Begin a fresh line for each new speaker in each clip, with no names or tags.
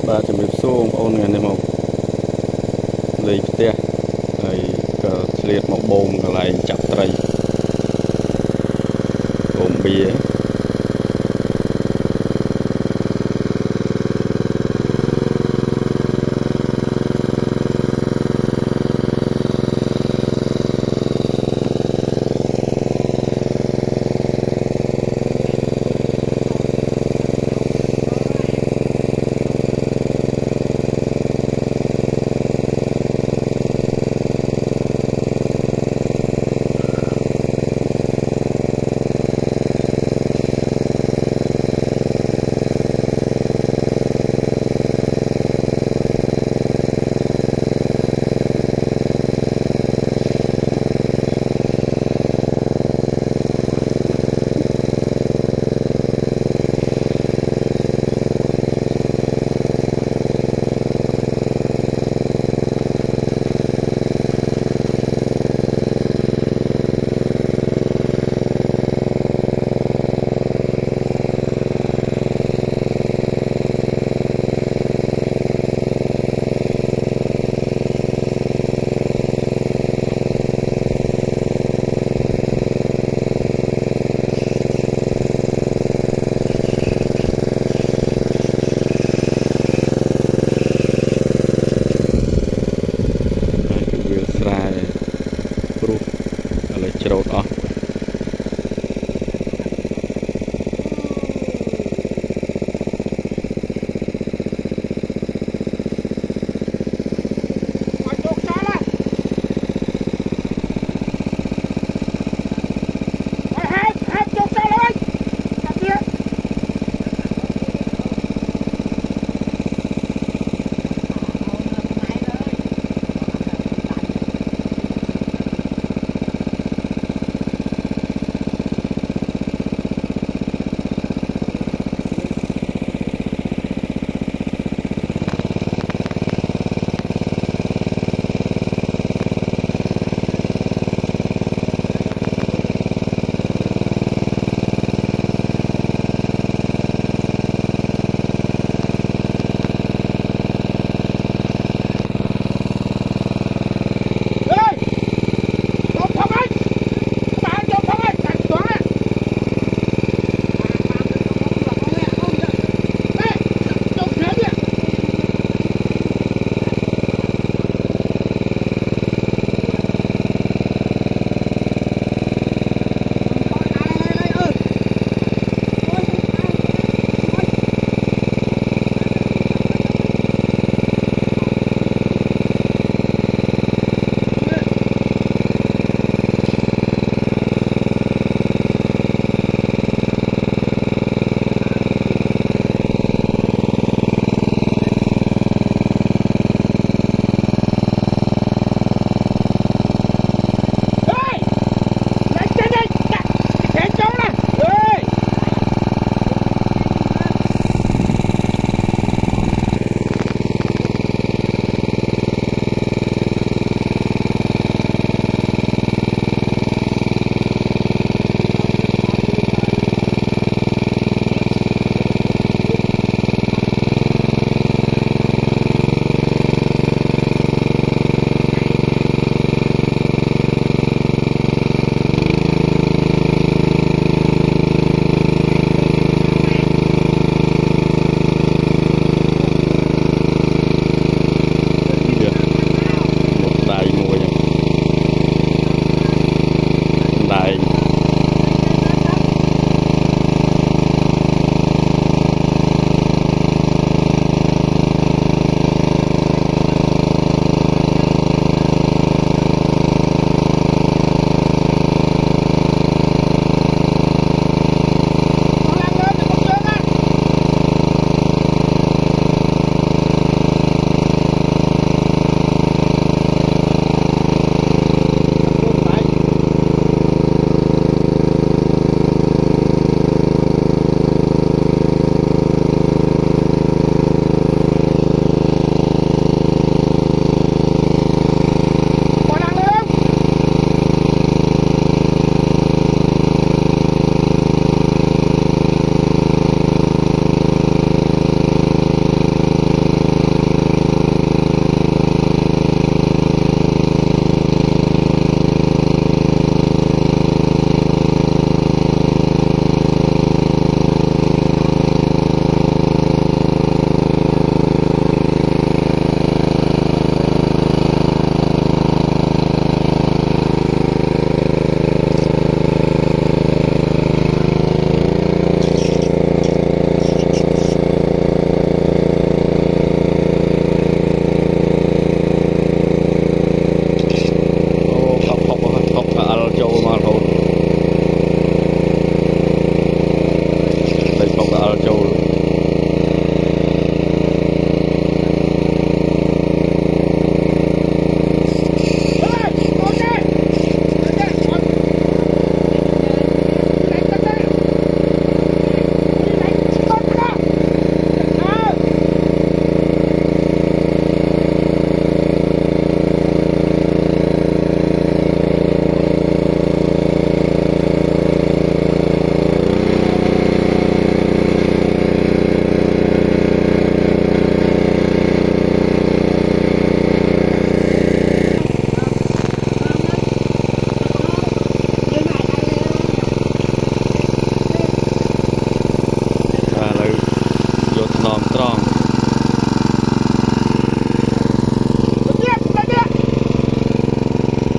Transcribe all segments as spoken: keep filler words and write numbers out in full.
បាទជំរាបសួរបងប្អូនថ្ងៃនេះមកលេងផ្ទះហើយក៏ឆ្លៀតមកបូមកន្លែងចាប់ត្រីបូមបៀ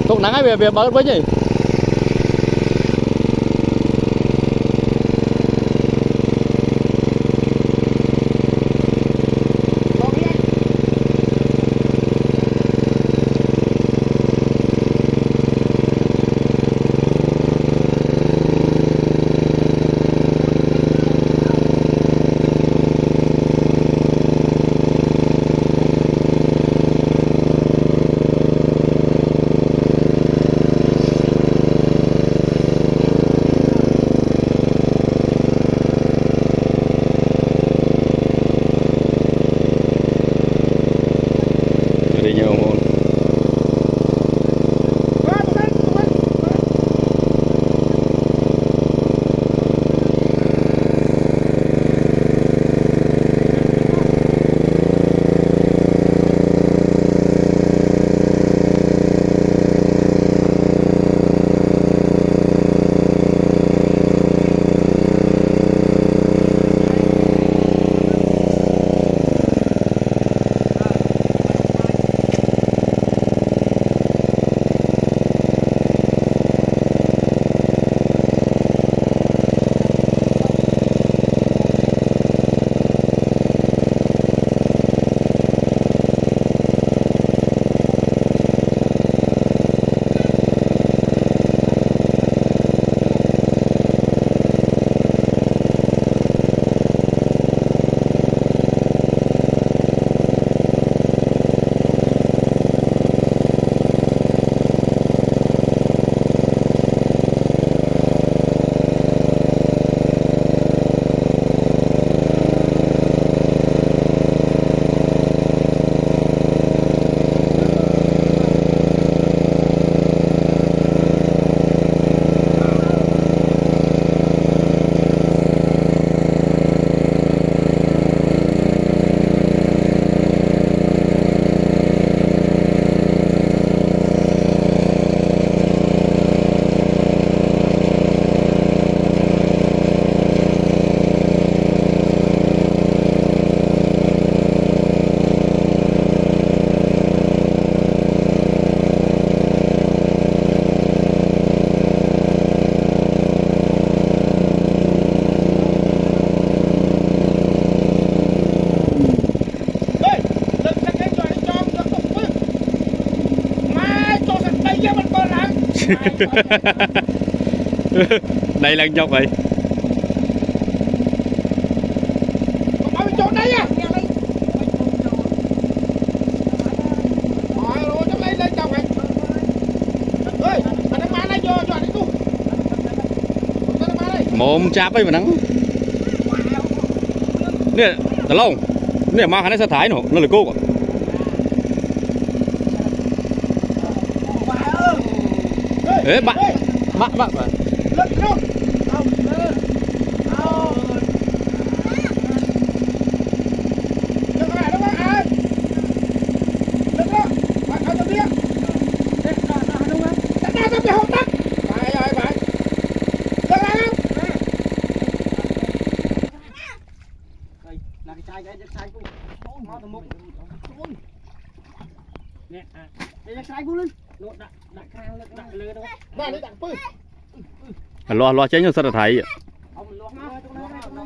Tục nắng ấy về về bớt với nhỉ. Đây là nhóc vậy.
Ở bên chỗ đây à. Rồi rồi trong đây lên chồng này. Ơi, anh đang bán đây vô cho anh đi cu.
Mồm chạp ấy mà nắng. Nè, tao lâu. Nè mang hắn sẽ thái nó, nó là cô à. Ê, bạn, bạn, bạn, bạn.
Lên luôn. Không, lên. Không. Đừng có lại đâu bạn. Đừng có. Bạn ở trong kia. Đây, đó, đó, đúng không? Đặt ra trong cái hộp đất. Phải rồi, phải. Đừng lại không? Đây, là cái chai cái chai của. Máu từ mục. Nè, à. Đây là chai của lên. Nó đặt đặt khang lên, đặt lơ đâu. Này đi đặt pư.
Lo lo tránh cho sao thấy.
Ông lo ha, chỗ đó đó.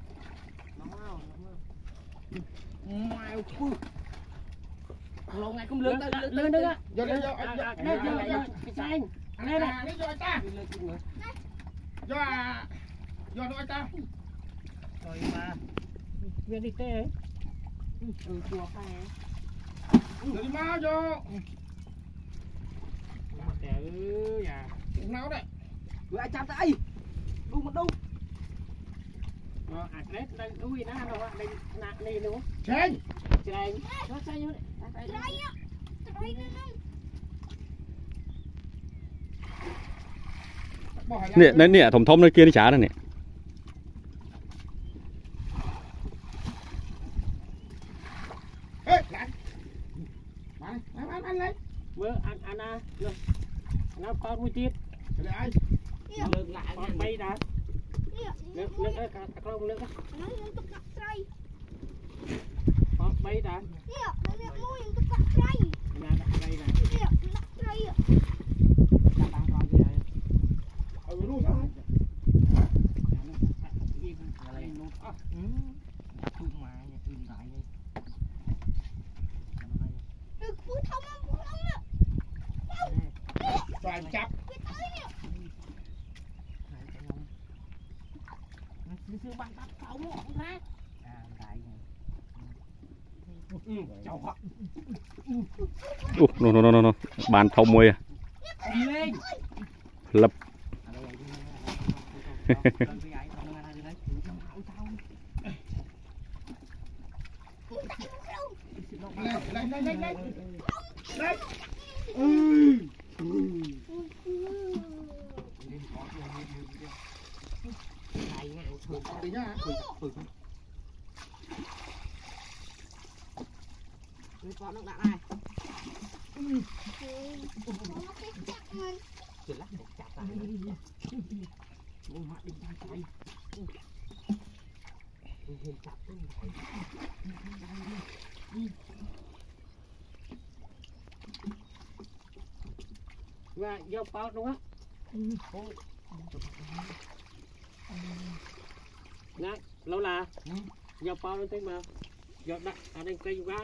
Mai pư. Lâu ngày cũng lớn lớn nữa. Vô đây vô. Đây vô cái chai. Đây này, đi vô ta. Vô à. Vô nói ta. Rồi mà. Viên đi tê. Ừ, chùa khai. Đi mau vô. Ừ, dạ. Nào đấy. Vừa ai chạm tay. Đu một đu. Rồi, à đấy, đây đuôi nó ăn rồi, đây nạt đi nữa. Chèn. Chèn. Nó sai như đấy. Đây á. Đây
nè. Nè, nè, thùng thông nơi kia đi trả đây nè.
Ê, lại. Bạn, ăn ăn lấy. Vừa ăn ăn à. Nó conមួយទៀតđể aiលើកlại con bay đãលើកលើកcả conលើកnóយើងទុកដាក់ត្រីcon bay đãនេះនេះមួយយើងទុកដាក់ត្រីណាដាក់ត្រីណានេះដាក់ត្រី bạn chập sư bạn bắt tao một ra
ủa nó nó nó nó bàn thông môi à lập
con nó đã ai chỉ lắc một chặt lại ôi mắt đi ra chạy hình chặt cái và vô bao đúng không nè lâu là vô bao lên thấy mà vô đặt ở đây cây quá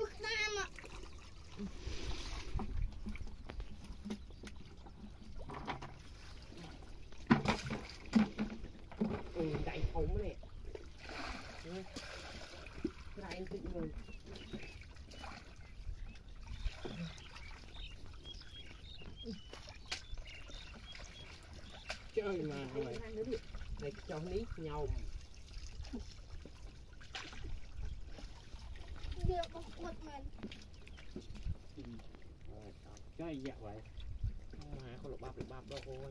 đại ống này đại anh tự người chơi mà này cho ní nhau chơi dạ vậy mà không được bắp được bắp đâu thôi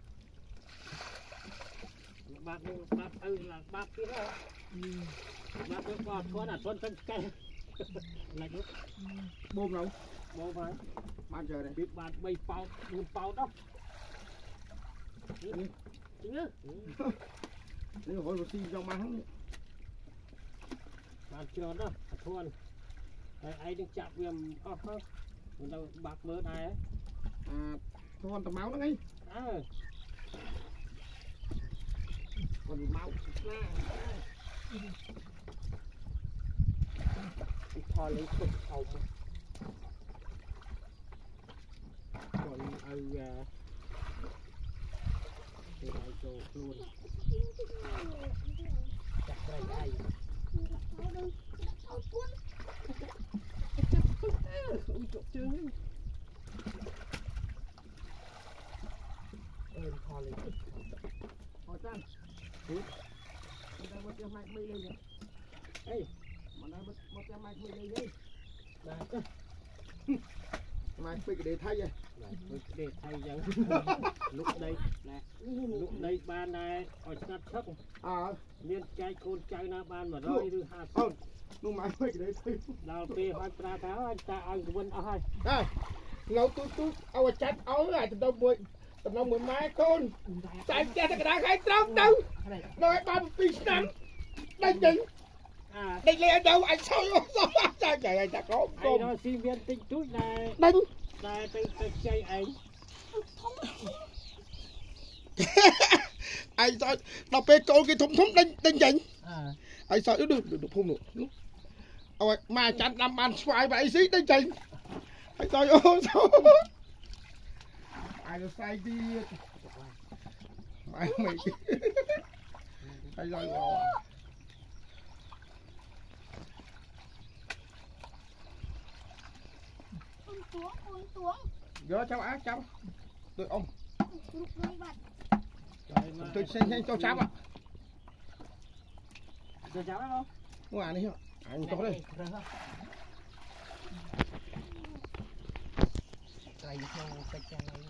bắp bắp ừ là bắp kia đó bắp nó còn có là con chân cây này nữa bôm đâu bôm phải ban giờ này biết ban bay bao bùn bao đó chính nữa nếu hỏi một xin trong mang ban chưa đó thua ai đừng chạm viêm oh oh mình đâu bạc mớ này ấy à thua tầm máu đó ngay à còn máu thò lấy cục hồng còn ai thì ai cho luôn chặt đây ai ui chụp trứng ơi thò lấy cục thò chân mình đang một cái máy lên này ê mình đang một cái máy lên đây này máy cái để thay vậy để thay vậy lúc đây nè lúc đây ban này ở sát thấp à liên trai con trai na ban mà rồi thứ hai không lúc máy cái để thay đào tê hai pra tháo anh ta ăn quên ở hai đây ngấu tú tú ao chặt áo là từ đâu mười từ đâu mười mấy con chạy chạy cái đá khai trống đâu nói ba mươi năm đây gì à đây lên đâu anh sao sao sao trời ơi chả có anh nói sinh viên tinh túi này đánh này tinh tinh chơi anh anh sao đọc về câu cái thùng thùng đánh đánh gì anh sao được được được không được ôi mà chặt làm bàn xoài vậy xí đánh gì anh sao ôi sao ai được sai đi mày mày hay rồi vô cháu á cháu tôi ông tôi xin xin cho cháu ạ cho cháu không ngoài này anh có đây cây theo cây chân này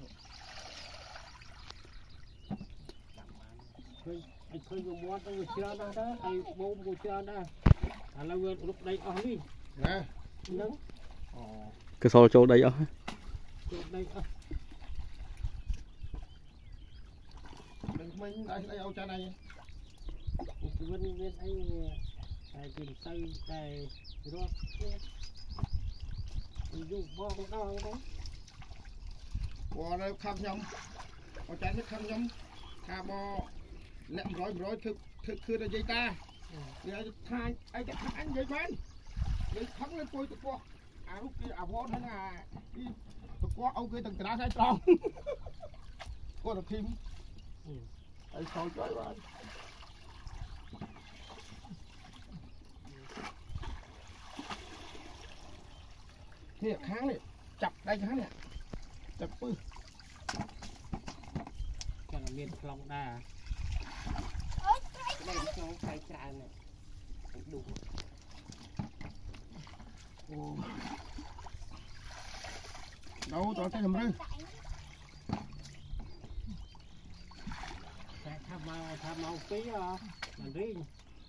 anh khơi vô mua tôi chưa đó đó anh bố mua chưa đó à lâu rồi lúc đây ở đi nè nắng
cái số chỗ đây ở
đây ở mình đây đây ở trên này bên bên anh ai tìm xây này rồi dùng bò cũng đau không bò đây khăm nhom bò trái nước khăm nhom cà bò lẹm rồi rồi thực thựcคือlà dây ta giờ thay aiจะanh dây man dây thắng lên tôi tụi bò à lúc kia à bò thế là đi tôi có ông kia từng cái đá sai tròn có được thêm ai soi chơi vậyนี่ค้างนี่จับได้ค้างเนี่ยจับปื้อ
cho nó miên lòng đà đây cho cái trà này đủ
đâu cho cái làm rư
tham màu tham màu ký à mình riêng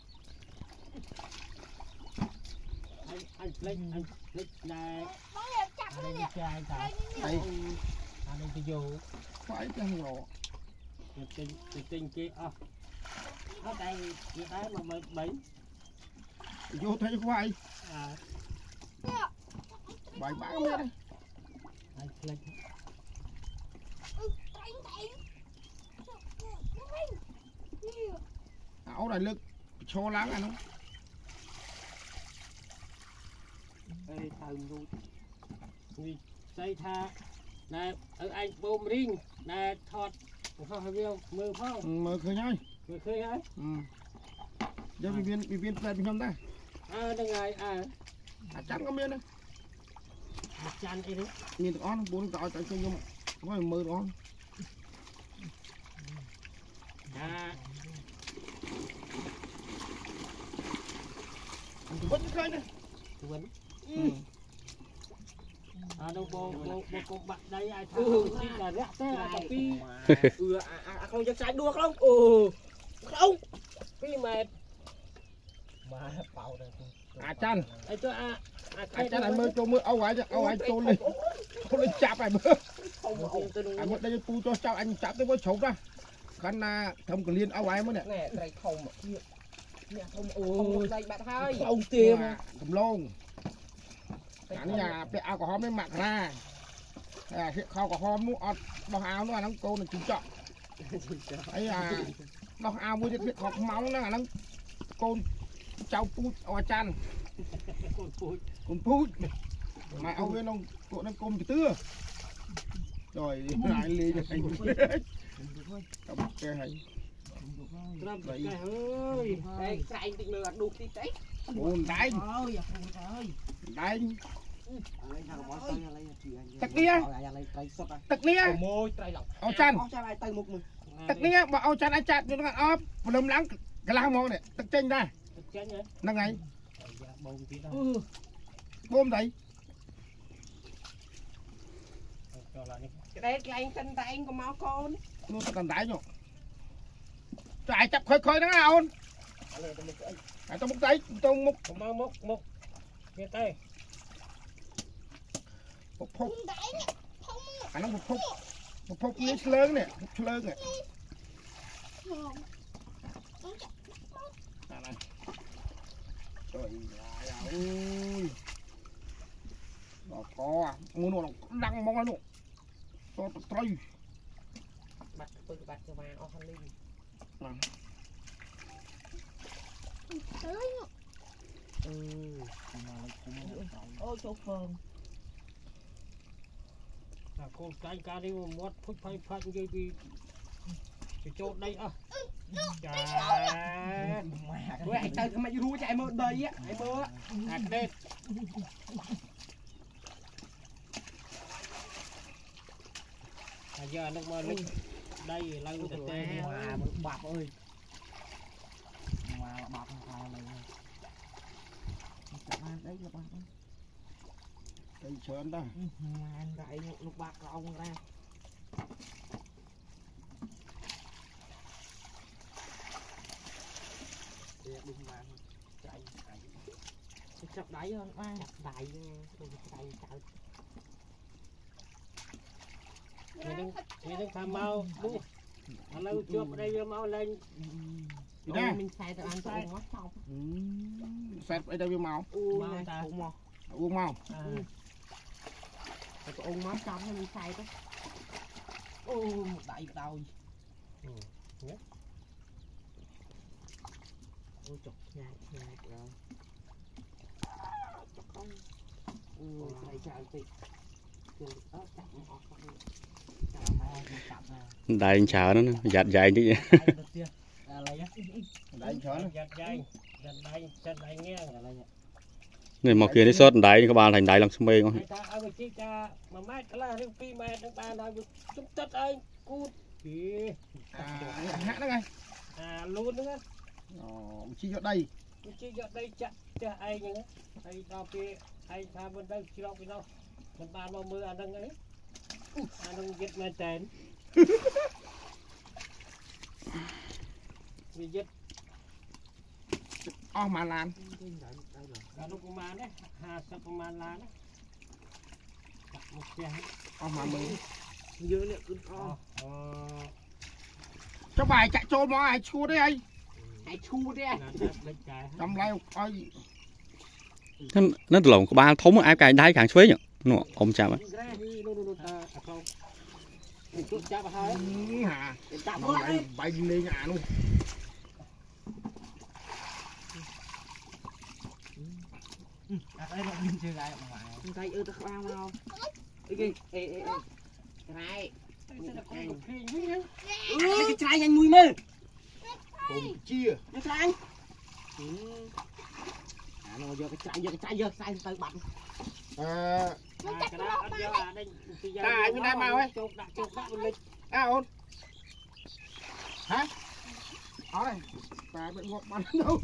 anh anh lên anh lên này anh đi chơi cả
đây
anh đi vô
phải cái ngộ
trên trên kia à ở đây như thế mà mình bảy
vô thấy khoai
à
bảy bá không đây
anh lên
áo này lực cho láng anh không
đây thằng nuôi nuôi xây tha nè ở anh bơm riêng nè thọt không hay không mưa phong
mơ khơi nhai
mưa khơi ấy
giờ bị viên bị viên phải bị nhom ta
à đây ngày à
à chắn có miên đây
một chăn ấy đấy
miên được on bốn cõi tại chơi nhom có mơ được on
à
vẫn khơi này
vẫn à đâu bộ bộ bộ cục bạn đây ai thằng xin là rẽ thế là pi ừ à à không chắc trái đua không ừ không pi mệt mà bảo đây
à chăn
ai cho à
à chăn này mơ cho mơ áo ấy áo ấy trôn lên trôn lên chạp này mơ à một đây tu cho cháu anh chạp tới với chấu ra khăn là thầm cái liên áo ấy mới nè
nè đây không mà kia nè không ôi đây bạn hai không tiền
cầm lông cái nhà bị áo của họ mới mặc ra à hiện kho của họ muốn ọt bao áo nó là nó câu là chú trọng ấy à bao áo mua được việc học máu nó là nó côn cháu pút ở chăn con pút mà ông bên ông cột nó côn cái tưa rồi lại lên được anh cầm cái này
vậy ơi đây cái định lừa đục tí đấy
buồn đánh
ơi
đánh
tắc
nia tắc nia ao chăn tắc nia mà ao chăn anh chặt cho nó ốp lầm lắng cái lao mong này tắc chanh ra năng này bôm đấy
đây anh chân tay anh có máu con
nó tao cần đáy nhổ chạy chập khơi khơi nó nào à tao múc tay tao múc
mau múc múc nghe tay
múc phúc à nó múc phúc múc phúc như lớn nè múc lớn nè à này trời ơi nó có muốn nó đăng mong nó to trời
bắt tôi bắt cho vào ao ly ừ ôi chỗ phường là con cái cá đi một mót phút phai phai như đi cái chỗ đây à chà với anh tao mày rú chạy mơ đây á anh mơ hạt lên à giờ nó mơ lên đây lâu từ tê mà bạp ơi mà bạp thằng này đấy là bạn
cây trơn đó
anh đại lục bạc ông ra đừng mà chạy chạy chặt đáy hơn à chặt đáy đừng chạy chạy mày đừng mày đừng tham mau bu lâu chưa ở đây mau lên
đây
mình xài từ ăn sai ngót xong
xài ở đây màu
uống ta uống màu
uống màu
phải có uống máu xong hay mình xài đó ô một đại đầu ôi chọc nhạt nhạt rồi ôi chạy chạy tị
đại chào nó giặt dài chứ này mà kia đi sót đại các bạn thành đại làm mê không
à luôn nữa chi ở đây chi ở đây chặt cho ai nhá ai đào kia ai tham bên đây chi đâu bên đâu mình bàn vào mưa ăn đằng ấy ăn đằng giật mày tên vì giật oh mà lan là lúc mà đấy hà sập mà lan đấy một xe oh mà mình dưa liệu cứ oh cho bài chạy trốn mà ai chua đấy anh ai chua đấy cầm lại ơi
nó nó lồng có ba thống ai cài đáy càng xuế nhở nó ông chào ấy
bay lên nhà luôn tay ơi tao bao đâu cái cái cái cái chai nhanh mùi mơ cùng chia cái chai à nó giờ cái chai giờ cái chai giờ chai tới bắn ờ cái đó anh giờ đây đây bên đây mau ấy chụp đặt chụp đặt lên à ôn hả ở đây bà bị ngọc bắn đâu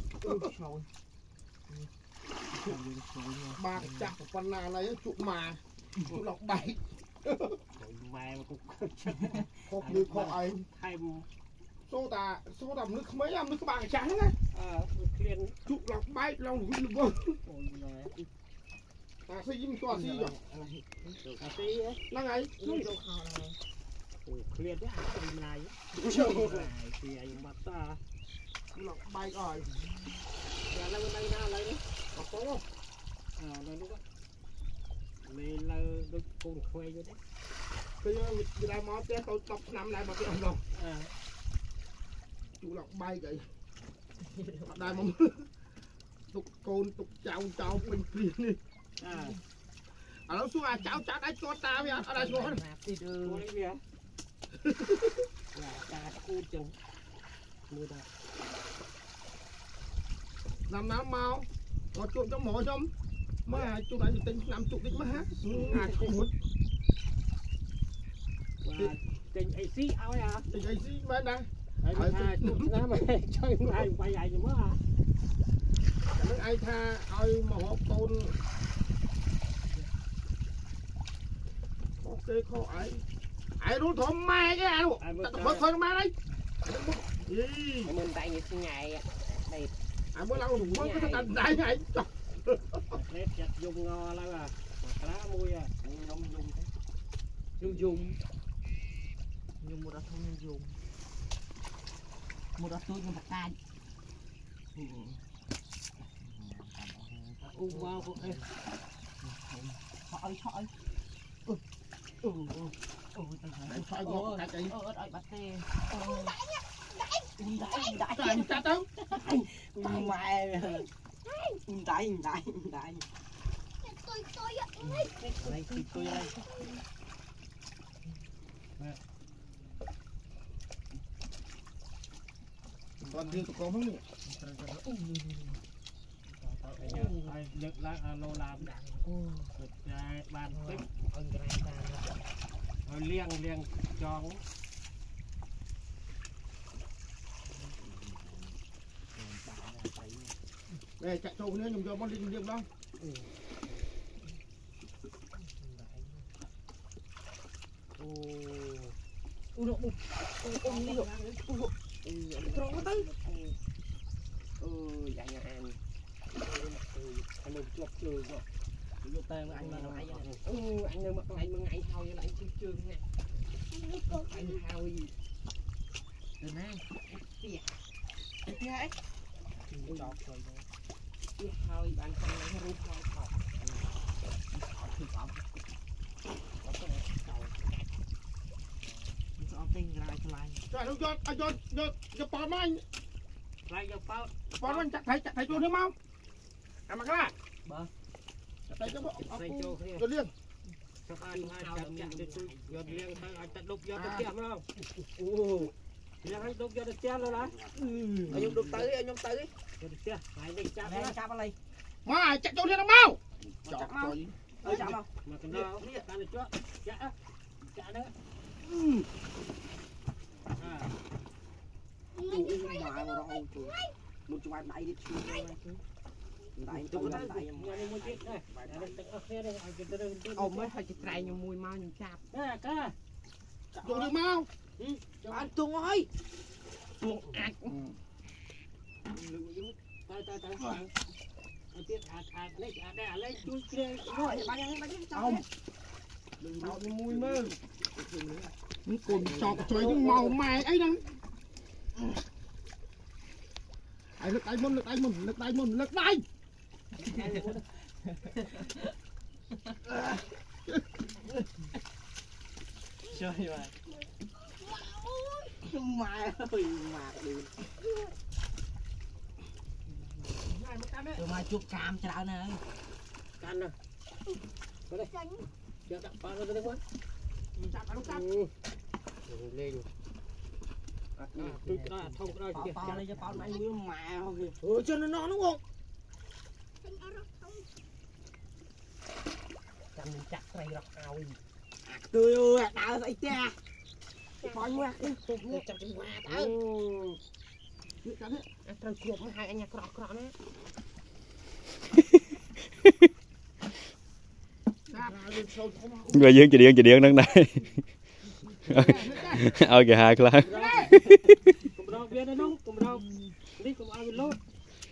ba cái chặt của con nào này trụ mà trụ lọc bảy mẹ mà cũng khóc như khóc ấy thay số ta số tầm nước mấy năm nước các bạn trắng á liền trụ lọc bay lòng vĩnh vâng ta xây dựng cho xí rồi ta xí năng ấy liền cái hàng này thì anh mặt ta lọc bay rồi là lên bên đây ra lấy đi lọc tốt không à đây lúc á mình là đôi con khoe vô đấy bây giờ người ta mót cái tôi tập năm lại mà cái ông rồi chú lọc bay vậy đây mà tục côn tục cháu cháu mình tiền đi à ở đâu xuống à cháu cháu đấy cho ta bây giờ ở đây xuống đi đưa đi bây giờ ta cu chừng mưa đây năm năm mau có chuột trong mỏ trong mà chuột anh tính năm chục đích mà hát à không muốn tình ấy xí ao à tình ấy xí bên đây ai tha chục nó mà chơi ai quay lại nữa à những ai tha ai mà họ tôn ok khó ấy ai đúng thom mai cái nào bớt thôi mai đây mình tại nhiệt ngày đây ai mới lâu mới có thành đại ngày lết chặt dùng ngò lắm à lá mui à không dùng dùng dùng dùng một đợt không dùng một đợt tôi nhưng mà ta u vào của em thôi thôi ừ ừ ừ thôi ngọt cái gì ờ đợi bắt tê đại đại đại chặt đâu mẹ đại đại đại tôi tôi đây tôi đây còn riêng tụi con không nhỉ? Giật lá lô làm bàn tích rồi liêng liêng tròn đây chạy trâu nữa dùng cho con đi liêng đó ô ô độ ô ô độ trâu nó tới ừ vậy nha em anh đừng chọc trường rồi vô tay anh mà lại ừ anh đừng mặc lại mà ngày thôi lại chưa trường nè anh hao gì từ nay kìa kìa ấy chọc rồi kìa thôi bạn không lấy rút thôi chọc thì chọc cho tinh ra cho lại cho nó cho cho cho cho bỏ anh lại cho bao bỏ anh chặt thấy chặt thấy cho nước mau à mà cái bơ chặt thấy cho bộ cho liên
cho ai ai chặt chặt để tôi giọt liang thằng ai chặt đục giọt được tiêm không ô liang hay đục giọt được tiêm rồi đó anh nhung đục tới anh nhung tới giọt được tiêm ai đi chặt đi chặt vào đây
mà chặt cho nó mau
chặt mau ơi chặt mau mà cái nào cái này chưa chặt chặt đó à mà rồi một chục anh đẩy đi đẩy tôi đẩy đẩy anh mua chiếc đây ông mới phải chụp trai nhưng mùi mau nhưng chạp nè cá
cho nó mau
anh tuông ơi tuông ăn tay tay tay anh tiếp ăn ăn lấy ăn đây lấy chui kia rồi bán nhanh bán nhanh
ông đừng mau đi mùi mơ nó còn chọc trời những màu mày ấy đang ai lực tay môn lực tay môn lực tay môn lực tay
chơi mà mày ơi mà đi
rồi mà chụp cam cho đạo này
can rồi có đây giờ đặt vào đây quá
chặt nó chặt
lên tôi đã thông ra kìa
to lên cho con anh với mẹ không
ừ cho nó non đúng không
chăm chặt này rọc ao
tôi ơi đào dậy cha
con ngoạc đi chụp nữa chăm chăm qua tao anhត្រូវគ្រប់hai anhក្រក់ក្រក់ណា
người dương chỉ điện chỉ điện đang đây ơi kìa hai class
cùng đâu biết đấy không cùng đâu đi cùng ai bên lốt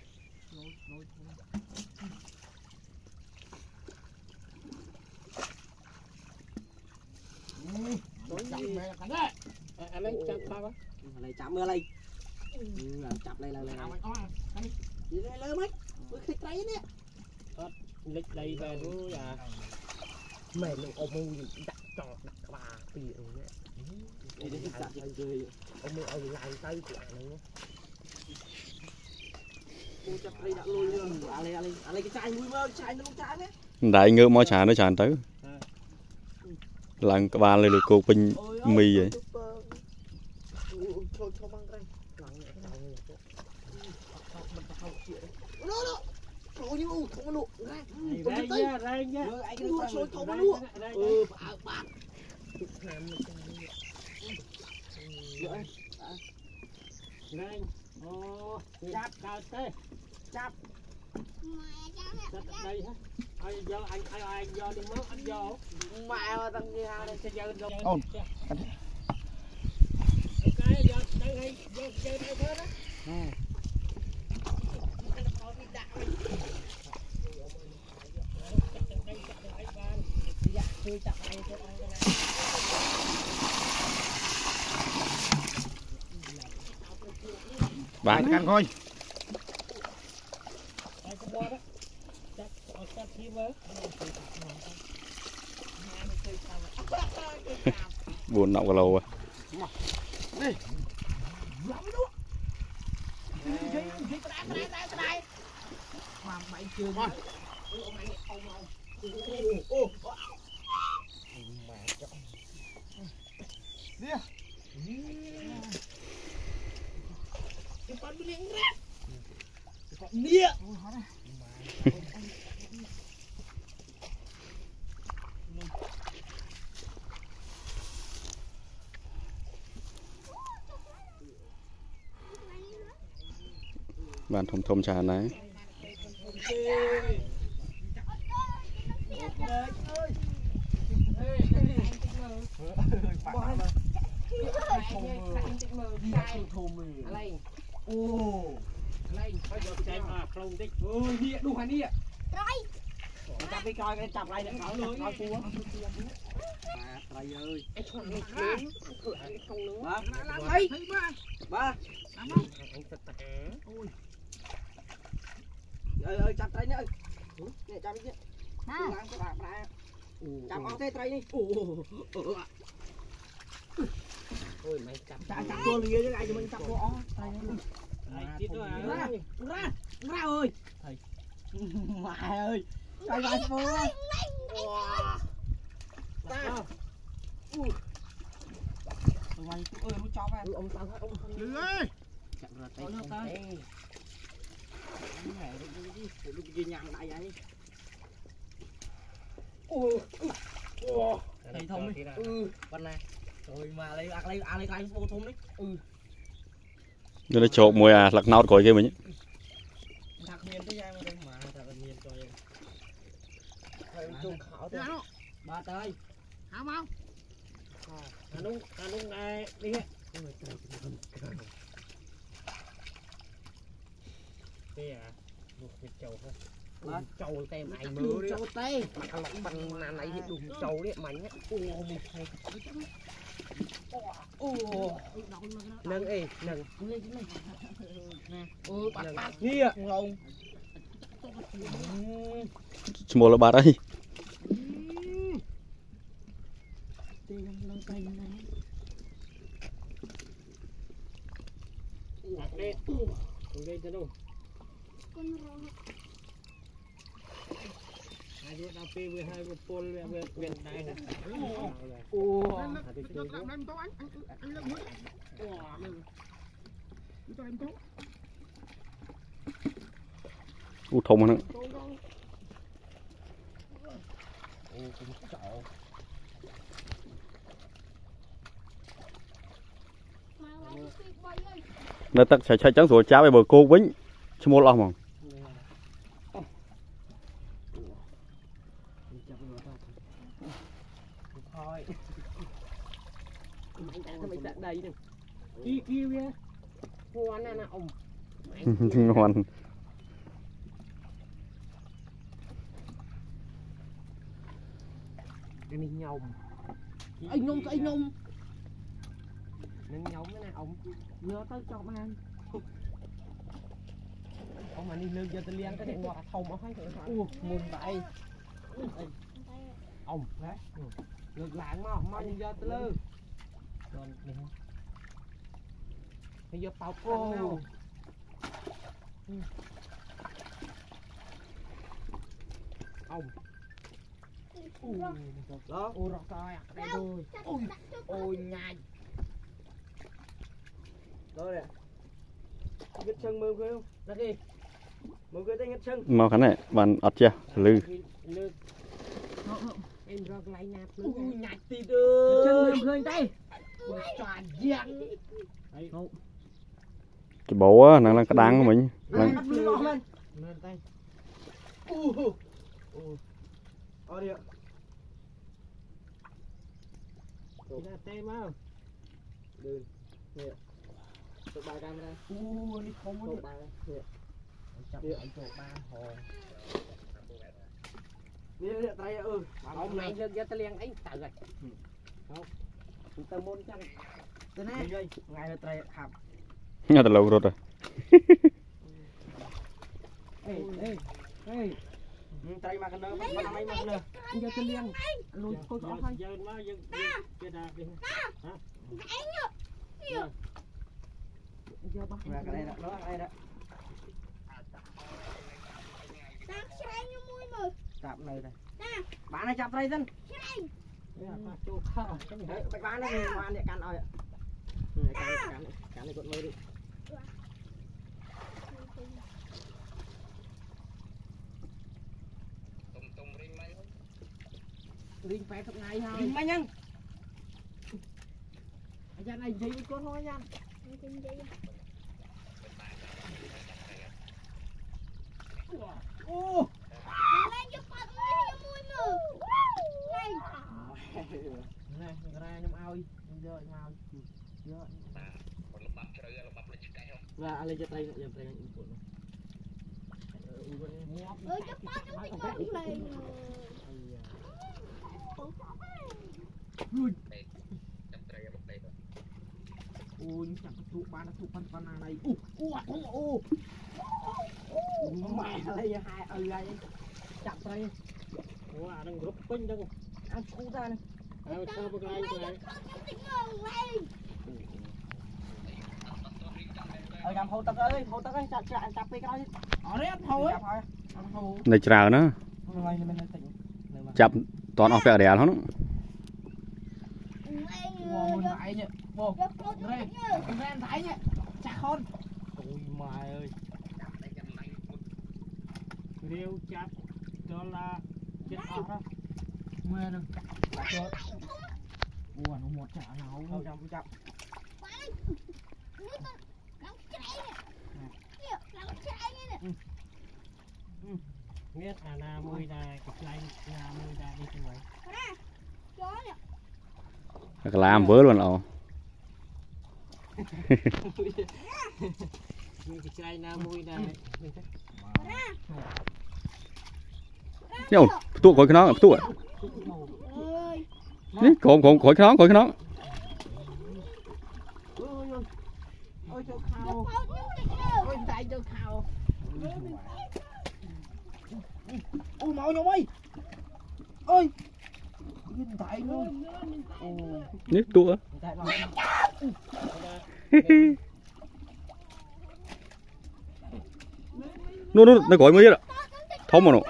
anh lấy chạm sao á
này chạm mưa đây chạm đây là này gì đây lơ mấy bữa khi tay nè
lịch đây về luôn à
mày mình ôm mui đặt trọt đặt bà tiền nè đi đến chặt chơi ông mui ông lại tay của anh này
cô chặt đây đã lôi luôn
à đây à đây à đây cái chai mui mơ chai nó chai đấy
đại ngựa mò chả nó chán tới lần các bạn lên được cô pin mì vậy
thôi đi u không có nụ ra
đây nha đây nha
anh cứ đua sôi không có nụ ừ bạn bạn
đây ô chắp cao thế chắp chắp đây hả ai do anh ai ai do đi mất anh do
mẹ thằng như hai đây sẽ chơi đâu
ôn
cái do đây đây do chơi đây thôi đó
bạn
ăn thôi
buồn nọng vào lầu à
nia
bạn thùng thùng trà này
ô
lên bây giờ chạy mà không thích ơi đi đủ hay đi ạ
chặt đi coi cái chặt lại để coi lưới coi cua trời ơi
anh không được lớn cửa anh không nữa
ba thấy ba ơi ơi chặt tay nhá nè chặt đi chặt áo thế tay đi
ôi mày chặt
chặt chặt cua lìa cái này cho mình chặt cua ó tay
chết rồi
ra ra ra ơi mẹ ơi trời ơi
ta mày ơi nó cho về ông tao ông
Lư ơi
chậm rồi tay không tay này đi đi đi nhàng đại vậy ô ô thầy thông đi ừ con này rồi mà lấy ăn lấy ăn lấy cái ô thông đấy ừ
đây là chỗ mùi à lạc nọt cối kia mình
đặc miền thế giang mà đặc miền rồi thầy chung khảo thôi ba tay
hả mau
anh đúng anh đúng này đi đây à một cái chầu thôi
trâu tem ai mơ
đường
đi
châu tây
mà cái lỏng bằng nàn này hiện đùng trâu đấy mày nhá
ô
nâng ê nâng
ô bắt bắt kia ngông
mua là bà đây
đây đây cho đâu hai đứa đào pê với hai con pol với với với này nè ô
cho em em tao anh anh anh lên mũi cho em tao
u thông nữa nó tắt sẽ trắng rồi cháo về bờ cô vĩnh chứ mua lòng không
thôi mày đặt đầy nè kia kia kia ngon nè ông
ngon
cái này nhông
anh nhung anh nhung
nâng nhông cái này ông
nhớ tới cho ăn
ông mà đi lương cho tôi liên cái điện thoại thông ở hay
u mùng vậy
ông đấy ngược lại mà mà đi cho tôi lương rồi bây giờ tao cô ông
đó ô rọc coi đây thôi ôi ôi nhai rồi nè nhấc chân mưa khơi không đó đi mưa khơi tay nhấc chân
mau khán này bạn ọt chưa lư
em rọc lại nạp
ui nhạt tịt ơi chân mưa khơi tay toàn giang
cái bố á nó là cái đáng của mình
lên lên tay u u ở đi ạ ra tem không đường nè tụi ba camera u đi không có ba nè chặt anh tụi ba hồ đi đi tay ừ
ông này cho cho tôi liên ấy tự rồi
không tao môn chăng thế này ngay là tay hàm
nghe từ lâu rồi rồi
ê ê ê tay mà cái nơ mà nằm ấy mà cái nơ
giờ tôi liên lùi thôi có thôi
giờ mà giờ giờ đạp đi hả
giờ bắt
cái đây đó đó đây đó chạm này này bán này chạm đây dân chỗ khờ đấy bán này ngoan để cắn ơi này cắn cắn cắn này còn mới đi
linh phải thật ngày ha
linh mấy nhân
anh này gì con thôi nha
ô
này ra nhom ao giờ ao giờ
và anh lấy cho tay giờ tay
ơi chắc ba trong cái con này
ui chẳng có tụ ba nó tụ phân phân này u u u u
mẹ lấy hai ơi đây chặt đây wow đang group pin đang ăn cú ra này ao sao bực lại vậy ở làm hậu tắc ơi hậu tắc ơi chặt chặt chặt cái coi ở đấy thôi
này trào nữa chập toàn ở phía đèo nó
buồn lại nhỉ bồ đây em thấy nhỉ chặt khôn
ôi mày ơi rêu chặt cho là chết ớt đó
mê nè buồn một chả nào
không chậm chậm biết à na mui này cái này na mui này đi chung vậy
cái làm vớ luôn ảo
cái này na mui này
nhau tụ khỏi cái nó tụ nè khỏi khỏi khỏi cái nó khỏi cái nó
ôi cho khao ôi tay cho khao ôi máu nhau ơi ơi tại luôn
nè tụ nó nó nó gọi mới đó thông mà nó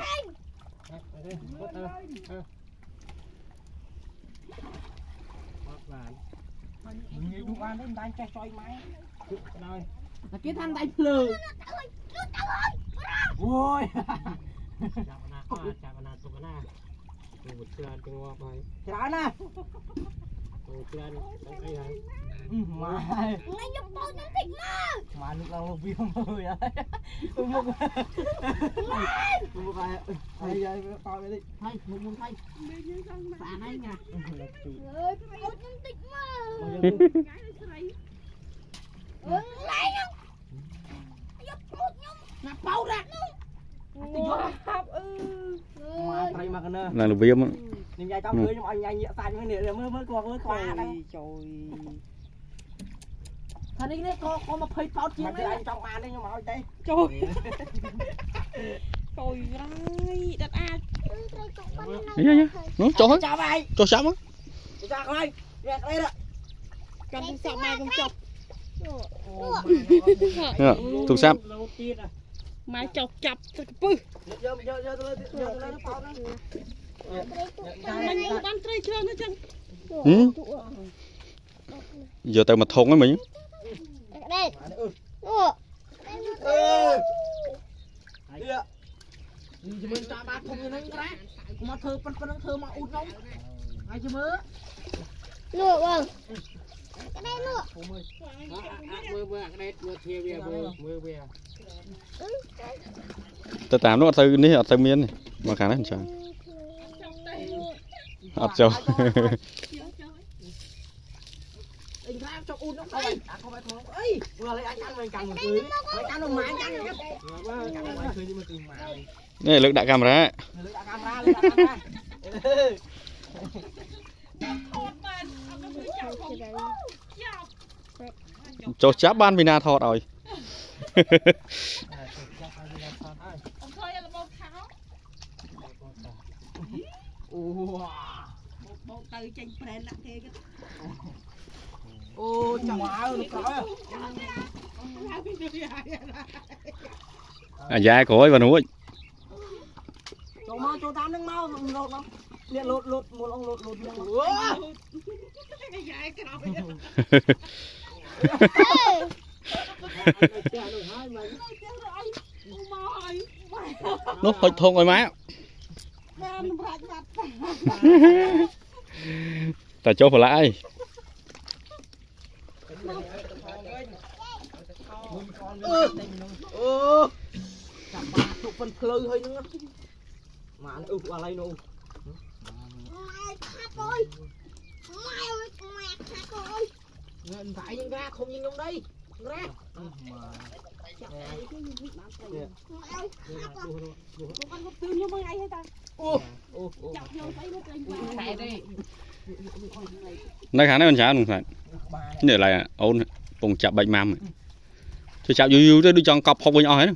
đủ ăn đấy tay che soi máy rồi là cái thanh tay lừa ôi
chào na chào na tụi na tụi một chân tụi ngọc rồi
chào nè
tụi chân tụi ấy rồi
mà
ngay nhập bao nhiêu thịt mà
mà lúc nào viêm mười á một một một vài thay rồi coi cái đi thay một một thay phản ấy nha
ơi bao nhiêu thịt mà lấy không nhập bao nhiêu
nạp bao ra mà thay mà cái
là là viêm
nhưng dài trong người nhưng mà anh nhanh nhẹ tay mới nè mới mới qua mới qua đây
trời
thằng này này có có mà phơi bao chiên đấy anh trong màn đấy nhưng mà ở đây
trời trời ơi đặt à
nhá nhá nó cho hết
chào mày
cho sắm á
ra coi ra đây đó
cần đi sọ mai con chọc
thuộc sắm
mai chọc chập pư
giờ giờ giờ tôi giờ tôi lấy bao đó
mình bán trai chưa nữa chăng
giờ tao mà thôn ấy mình
đây
thì mình cho ba không như nó ra mà thơ phân phân thơ mà út nóng ai chưa mơ
lựa vâng cái đây lựa
mưa mưa cái đây mưa thiêu bia mưa mưa bia
tao tạm nó từ ní ở từ miền này mà khả năng sao ập châu
anh ra cho út nó không à không phải không ấy vừa lấy anh ăn mình cầm một thứ lấy ăn đồng máng ăn
này lực đại camera
lấy đại camera lấy đại camera
cho chắp ban vina thọt rồi
ô chào má được có
à dài cổ ấy và núi
cho mau cho tám nước mau lột nó liền lột lột một ông lột lột
nó hơi thôn rồi má ta cho phải lại
ơ chạm ba chục phân khơi hơi nữa mà nó ư qua lấy nó
mai khát ơi mai ơi mẹ khát ơi
nhìn phải nhưng ra không nhìn trong đây ra
nơi khả năng mình chả đúng phải để lại ôn cùng chạm bệnh mam tôi chạm vui vui tôi đi chọn cọp không với nhau hết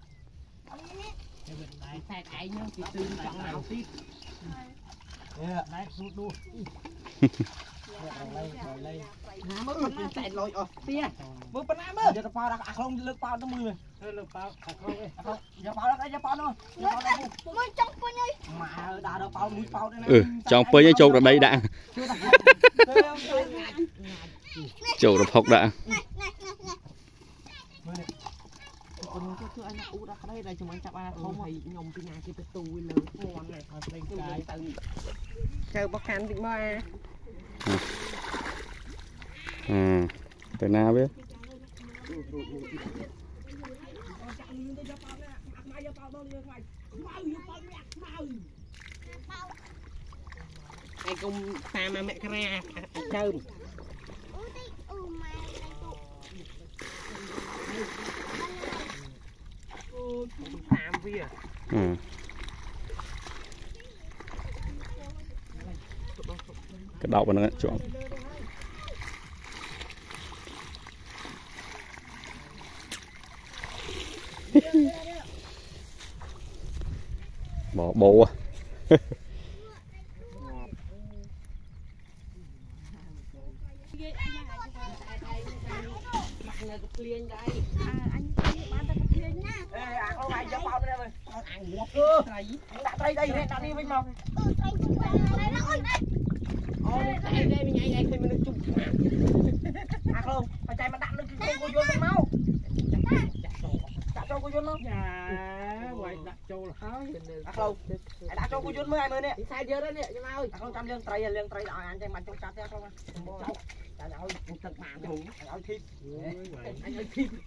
mơ mình chạy lội ở tia mơ bên nam mơ giờ tao bao đặt không lực bao nó mười lực bao không giờ bao đặt giờ bao nó
mới trong coi nhỉ
mà đã đâu bao mũi bao đây
ừ trong bơi nhảy trâu ở đây đã Chỗ được học đã.
Còn cứ cứ anh u ra đây đây chúng anh chặt anh không hay nhom cái nhà kia tới tù lên ngon này còn lên cái từ
Chờ bọc khăn bị mơ.
À, từ nào biết?
Ai cùng ta mà mẹ ra chơi.
tám vía.
Ừ. Cái đậu vào nó chọn. Bỏ bố à.
Đây đây đây đặt đi với mong.
Ôi đây đây mình nhảy đây thì mình được chụp.
À không, phải chạy mà đặt được cái cô vô con máu. Đặt cho cô vô nó.
Dạ, quay đặt châu là hơi.
À không, đặt cho cô vô mới ai mới nè.
Sai giờ đó nè, nhưng mà ơi.
À không trăm lương tray lương tray rồi anh chạy mặt trong chặt theo không. Trời ơi, một tật mạng đủ. Trời ơi thịt.
Anh ơi thịt.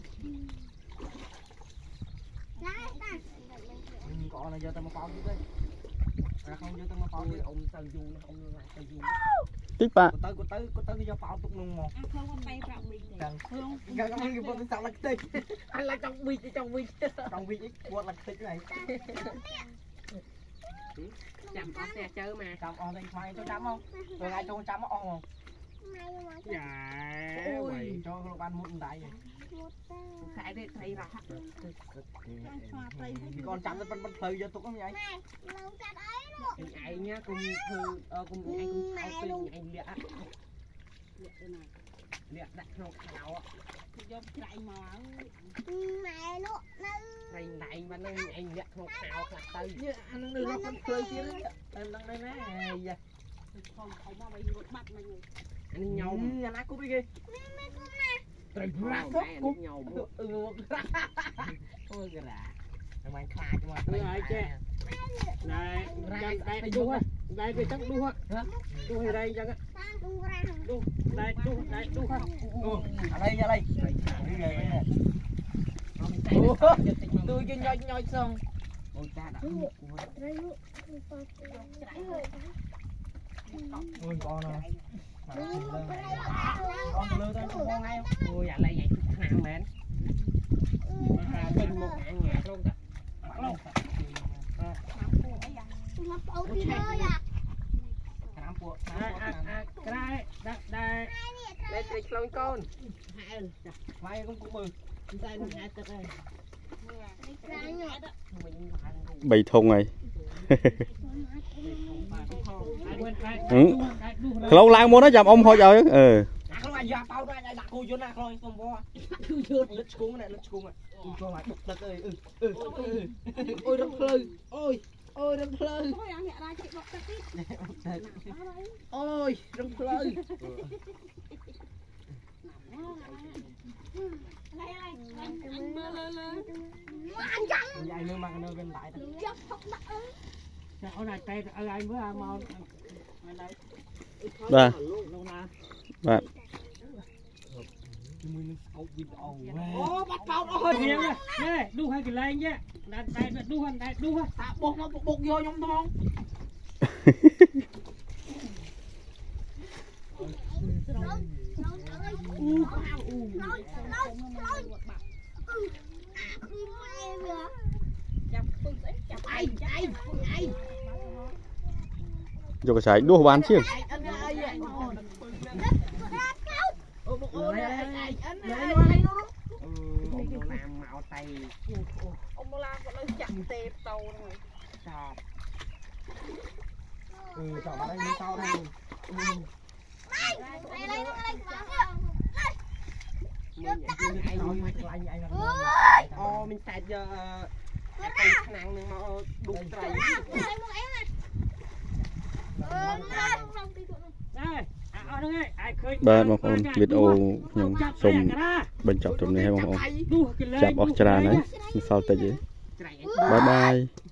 Có là giờ tao mà phao chứ đây. À không giờ tao mà phao đi ông tao du nó không lại tao du.
Tích ba.
Có tới có tới có tới cái phao tục nung một.
Không có bay vào mình này.
Không. Cái con cái con sao là tích.
Anh là trong bịch trong bịch.
Trong bịch quật là tích này.
Chạm con xe chơi mà.
Chạm on đây khoai cho chấm không? Rồi ai cho chấm on không?
Dạ.
Ôi cho nó ăn một đại vậy.
Sai đây thấy rõ.
Con chấm nó vẫn vẫn thời giờ tục không vậy?
Nhảy nhá, cùng thư cùng anh cùng thao pin anh lẹ. Lẹ đặt nộp thảo á.
Dòng chạy mà
Này này mà nó anh lẹ nộp thảo là tới. Như anh nó nó con chơi kia đấy. Em đang đây nè.
không không mà bay rụt bắt mà người
Anh nhau
Nhà nát cúp đi kìa.
trời ra cúp cúp nhau.
Ừ.
Ôi cái là.
Mày khai cho mà.
Ừ ai chứ. Này, đây đây đu ha. Đây cái chắc đu ha. Đu ở đây chắc á. Đu, đây đu, đây đu ha.
Ở đây ra đây. Đi về đây nè.
Tôi cho nhoi nhoi xong.
Ôi cha đã. Ôi con nè. Con lơ tao không ngon ngay không?
Ôi dạ lại vậy nặng mến. Mà bên một ngàn ngạt luôn ta.
Luôn. Cám của.
À à cái đây, đây đây. Đây trịch lông con.
Vai cũng cũng mừ.
Đây nó hai tật đây.
Bầy thùng này. Ừ. Lâu lại muốn nó chạm ông thôi trời. Ừ.
À không ai bao ra đặt cô vô nè rồi không bo. Lít cuốn này, lít cuốn này. Cho lại đục tật ơi. Ừ. Ừ.
Ôi đâm khơi. Ôi, ôi đâm khơi. Ôi, đâm khơi.
Vậy nữa mà nơi bên lại.
Ở này tay ở đây mới ăn mau.
Ba. Ba.
Ô bắt phao rồi. Nè, đu hai cái lên nhé. Đây đây đu hành đây đu hành.
Ta bột nó bột vô trong thon.
U phao u. Ai ai ai.
Vô cái sải đua bán chiếc.
Ông làm mạo tay.
ông làm còn lên chặt tép tàu rồi
Chọc.
Ừ, chọc ở đây như sau đây.
Ô mình xài giờ cây nặng nhưng mà đục trời. Đây.
បាទបងប្អូនវីដេអូខ្ញុំសូមបញ្ចប់ត្រឹមនេះហើយបងប្អូនចាប់អស់ច្រើនហើយមិនសល់តិចទេបាយបាយ